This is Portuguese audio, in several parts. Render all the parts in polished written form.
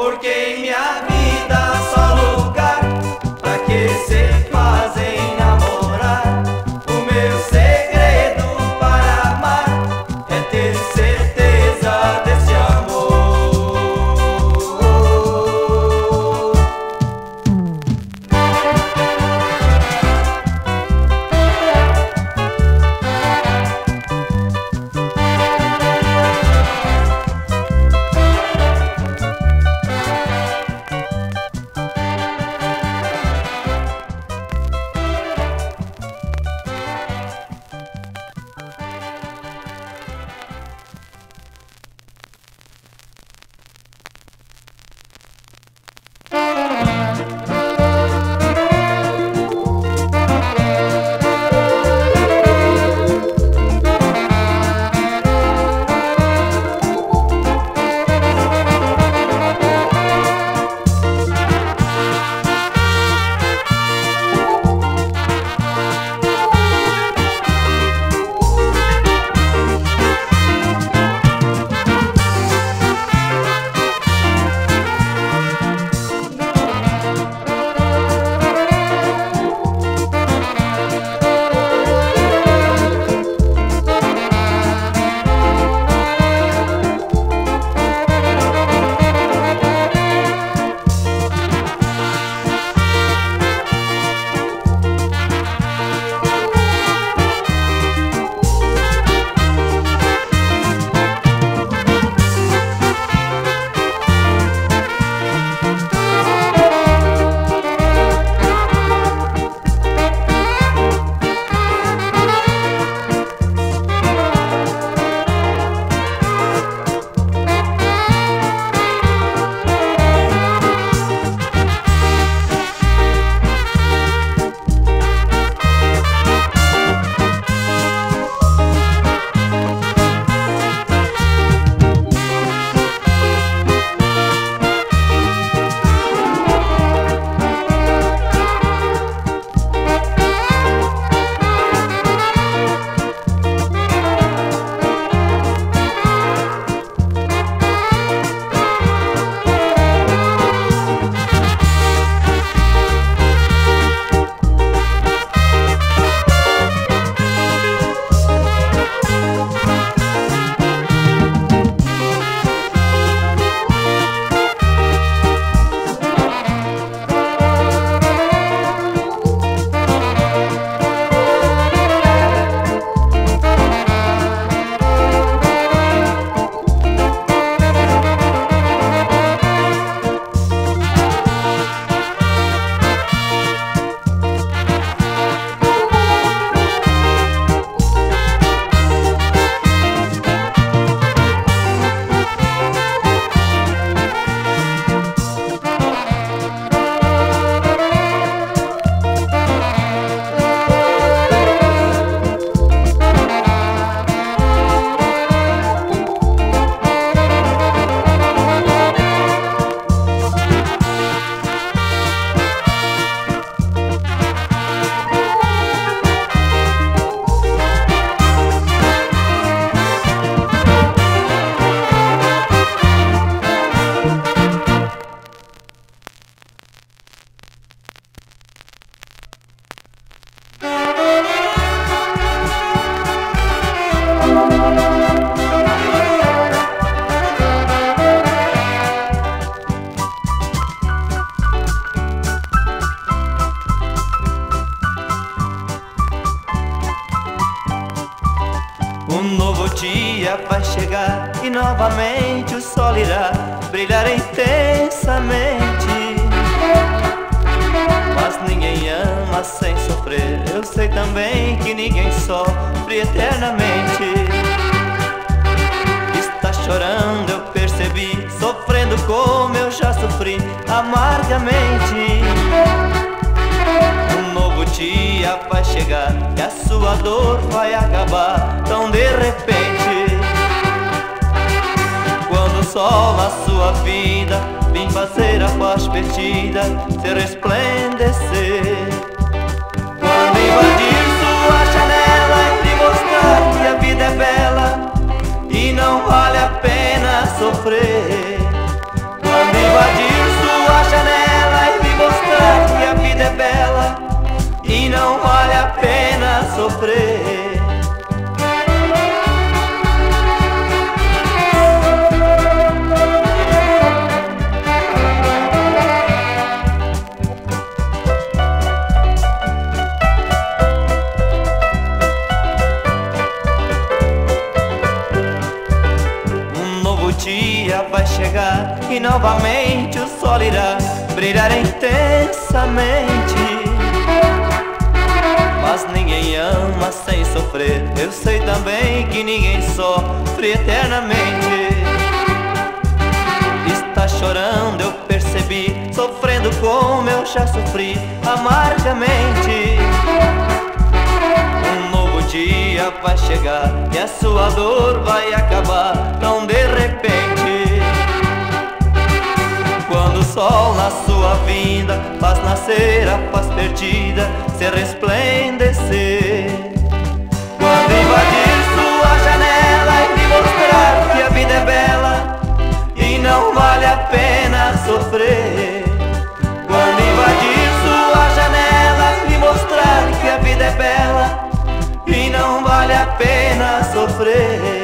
porque em minha vida só lugar pra que se fazem namorar. O meu segredo para amar é ter certeza desse amor. Um novo dia vai chegar e novamente o sol irá brilhar intensamente. Mas ninguém ama sem sofrer, eu sei também que ninguém sofre eternamente. Está chorando, eu percebi, sofrendo como eu já sofri amargamente. Um novo dia vai chegar e a sua dor vai acabar tão de repente. Quando o sol na sua vida vem fazer a paz perdida se resplandecer. Quando invadir sua janela e te mostrar que a vida é bela e não vale a pena sofrer. Quando invadir novamente o sol irá brilhar intensamente. Mas ninguém ama sem sofrer, eu sei também que ninguém sofre eternamente. Está chorando, eu percebi, sofrendo como eu já sofri amargamente. Um novo dia vai chegar e a sua dor vai acabar tão de repente. Quando o sol na sua vinda faz nascer a paz perdida, se resplandecer. Quando invadir sua janela e me mostrar que a vida é bela e não vale a pena sofrer. Quando invadir sua janela e me mostrar que a vida é bela e não vale a pena sofrer.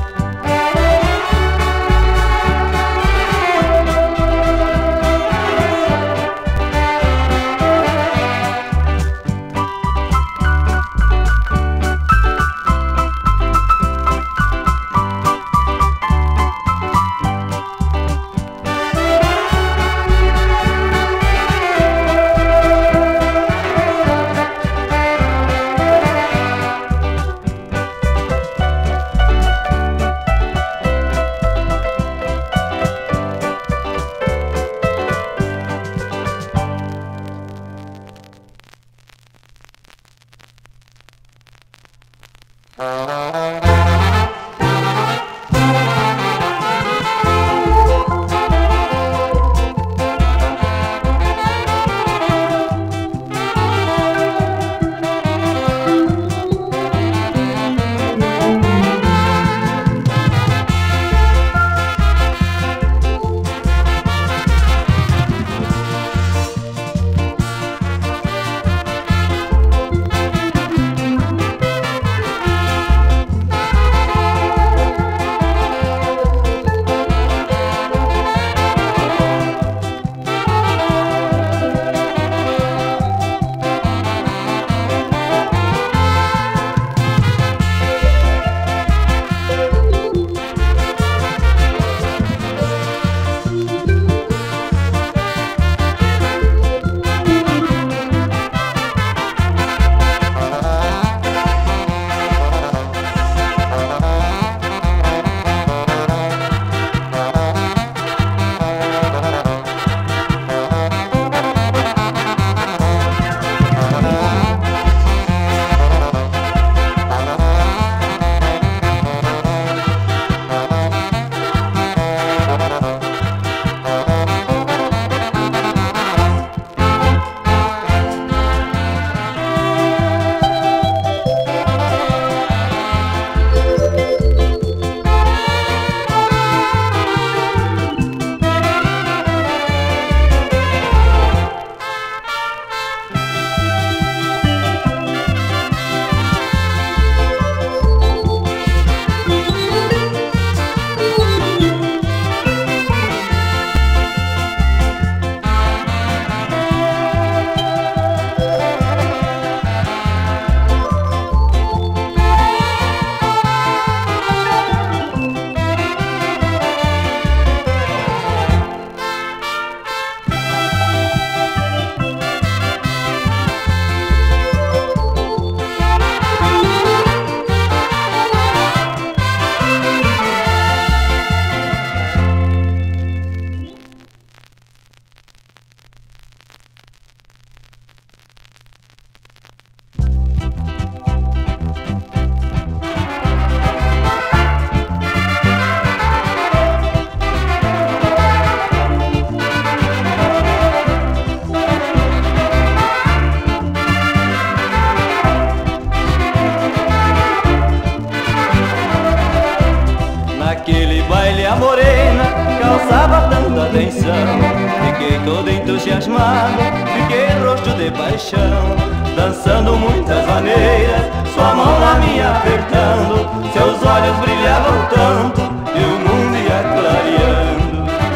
a morena causava tanta atenção. Fiquei todo entusiasmado, fiquei roxo de paixão. Dançando muitas maneiras, sua mão na minha apertando. Seus olhos brilhavam tanto e o mundo ia clareando.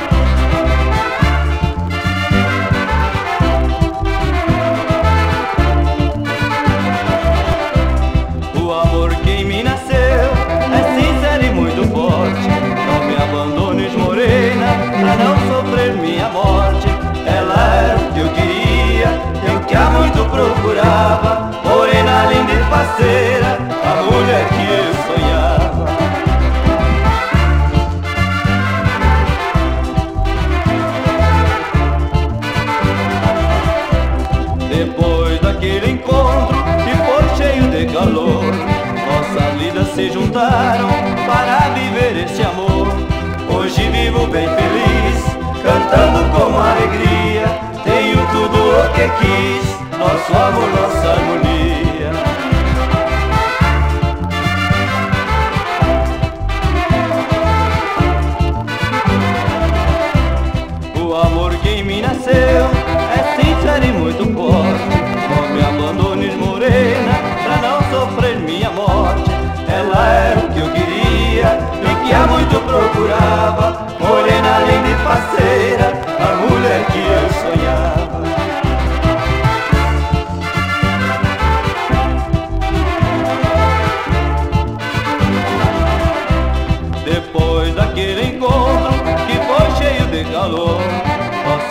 O amor que em mim nasceu é sincero e muito forte. Não me abandones, morena, pra não sofrer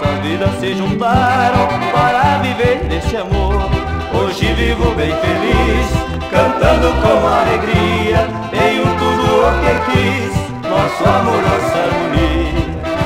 vida se juntaram para viver neste amor. Hoje vivo bem feliz, cantando com alegria. Tenho tudo o que quis, nosso amor, nossa harmonia.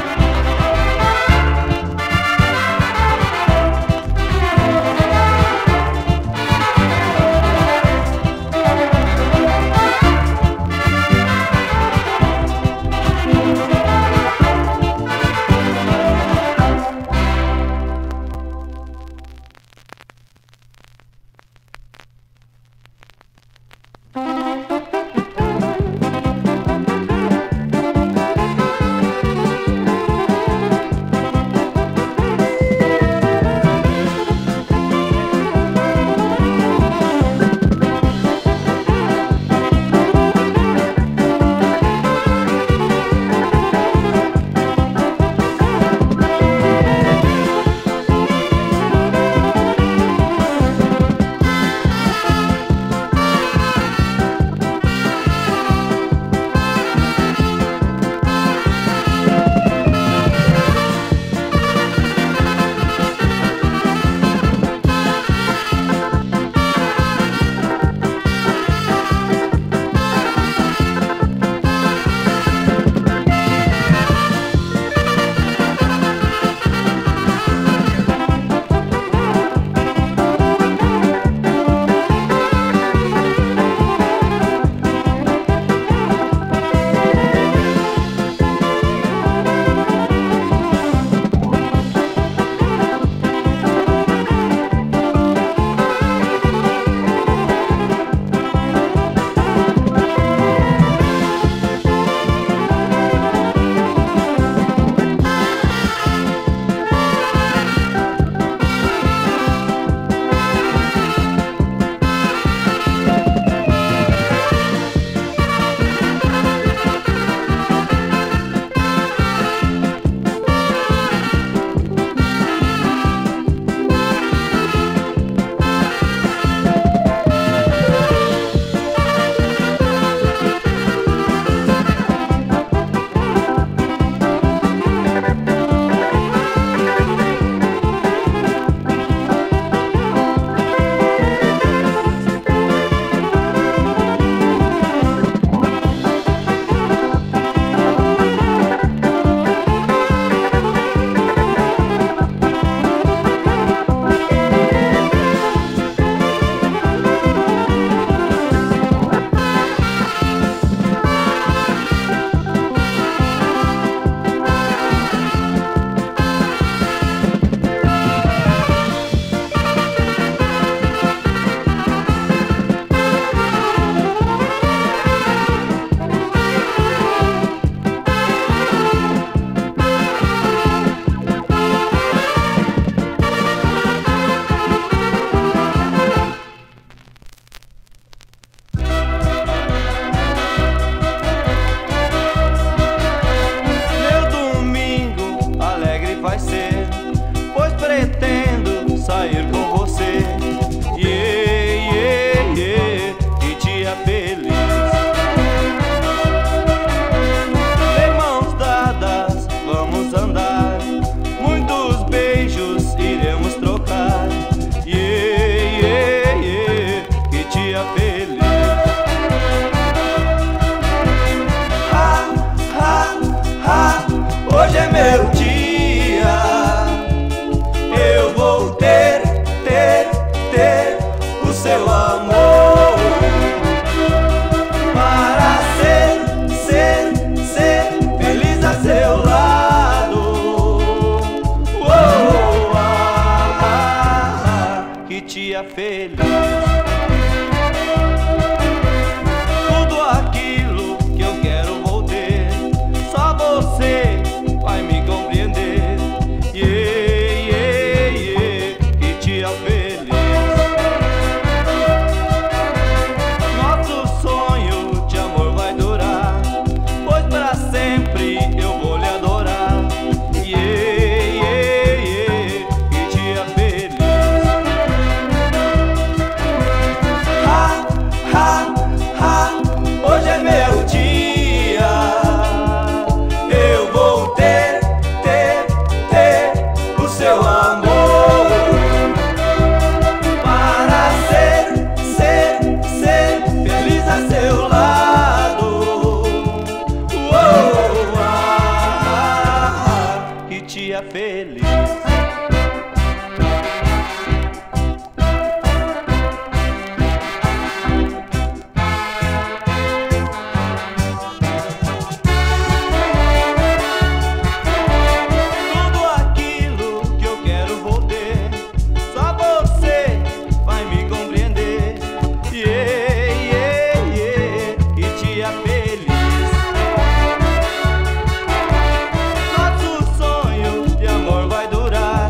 feliz. Tudo aquilo que eu quero vou ter, só você vai me compreender. Yeah, yeah, yeah, que dia feliz. Nosso sonho de amor vai durar, pois pra sempre eu vou lhe adorar. Yeah, yeah, yeah, que dia feliz. dia feliz. Tudo aquilo que eu quero vou ter, só você vai me compreender. Yeah, yeah, yeah, que dia feliz. Nosso sonho de amor vai durar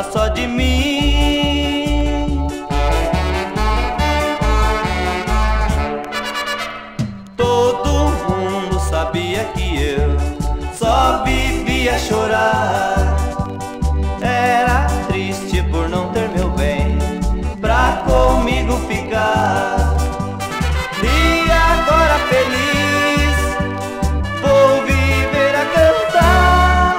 gosta só de mim. Todo mundo sabia que eu só vivia a chorar. Era triste por não ter meu bem pra comigo ficar. E agora feliz vou viver a cantar.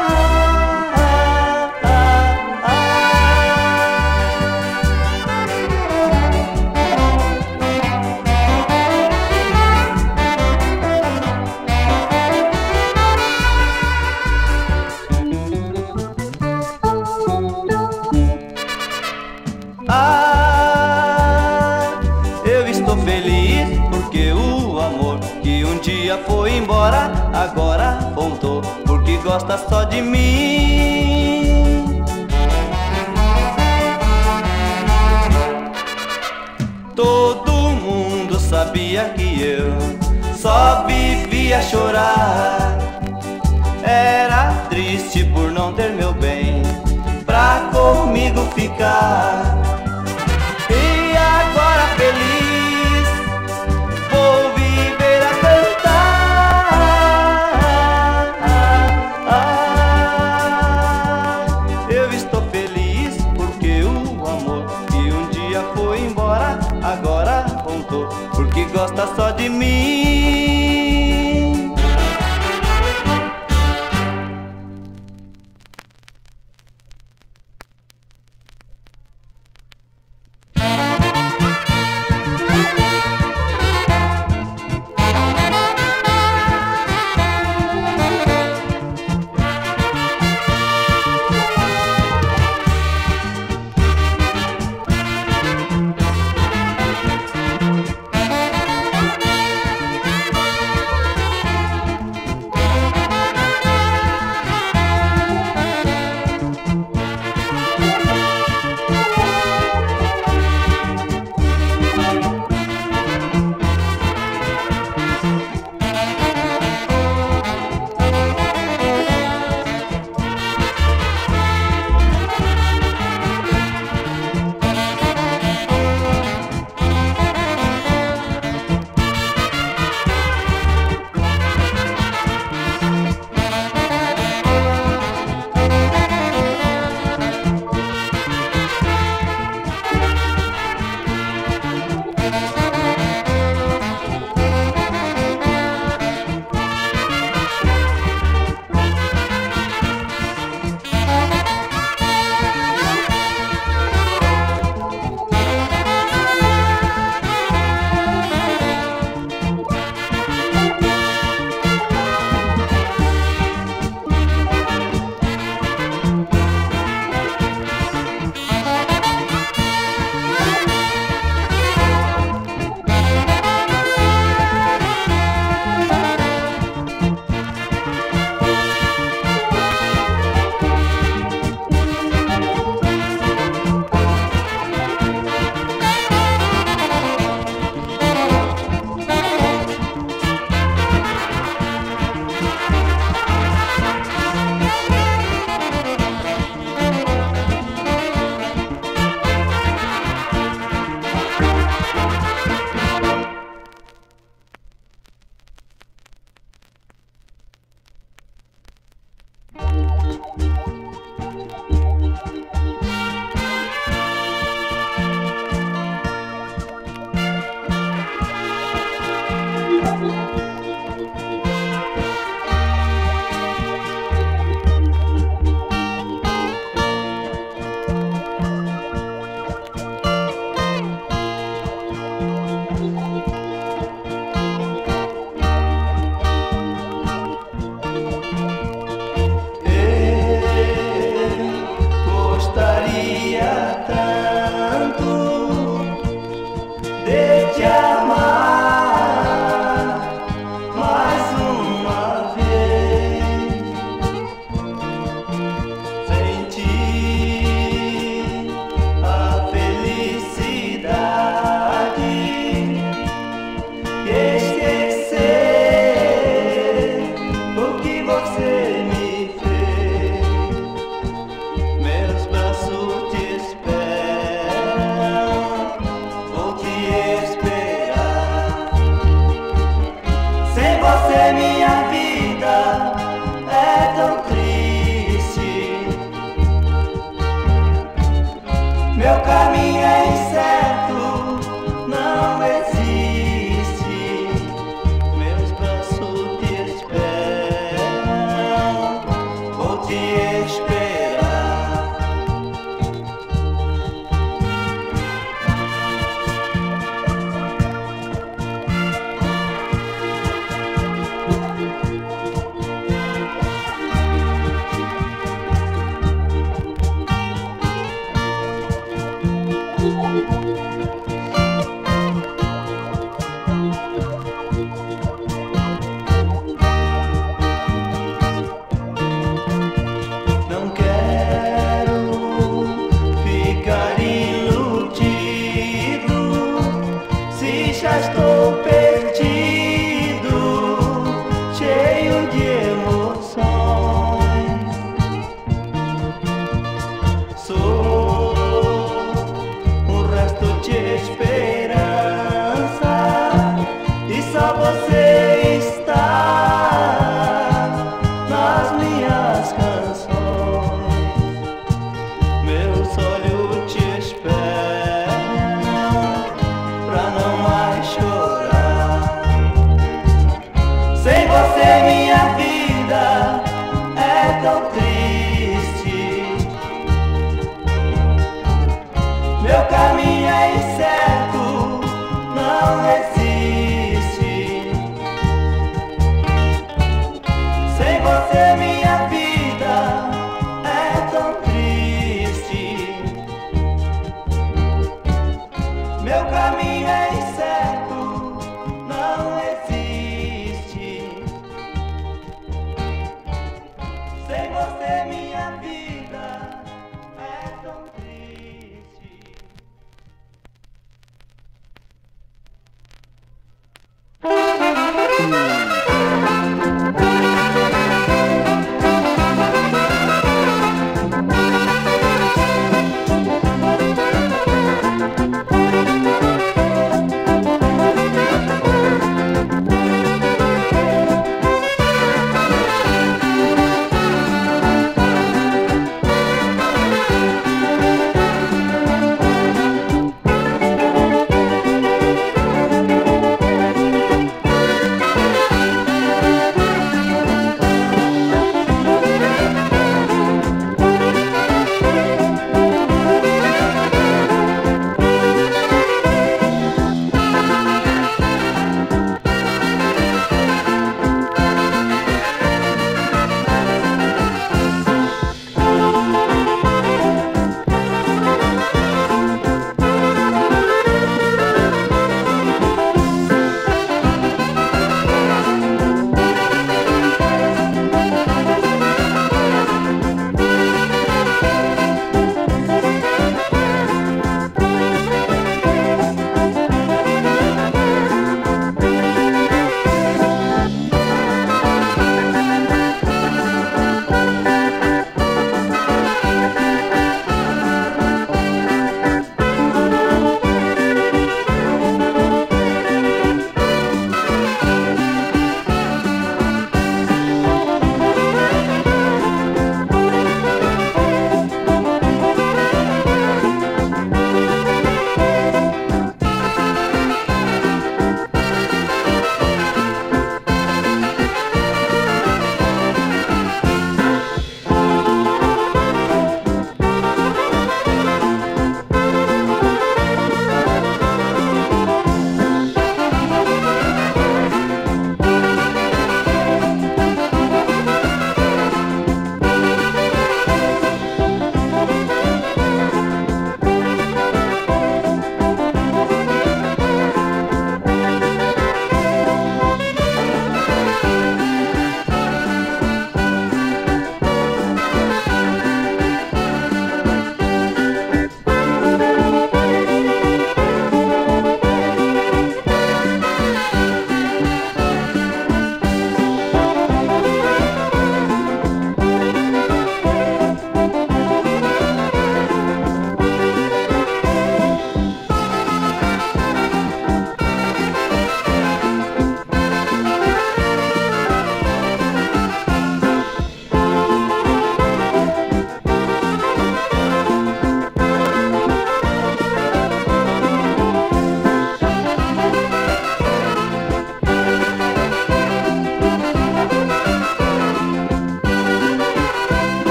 Eu estou feliz porque o amor que um dia foi embora agora voltou, porque gosta só de mim. Todo mundo sabia que eu só vivia a chorar. Era triste por não ter meu bem pra comigo ficar. E agora feliz vou viver a cantar. Eu estou feliz porque o amor que um dia foi embora agora voltou, porque gosta só de mim. você me fez, meus braços Meu caminho é incerto, não existe. Meus braços te esperam, vou te esperar. Não quero ficar iludido se já estou perdido, cheio de emoções. Sou um resto de esperança e só você está nas minhas canções. Meus olhos te esperam pra não mais chorar. Sem você minha vida é tão triste. Meu caminho é incerto, não existe. Sem você minha vida é tão triste. Meu caminho é incerto, não existe. Sem você minha vida é tão triste.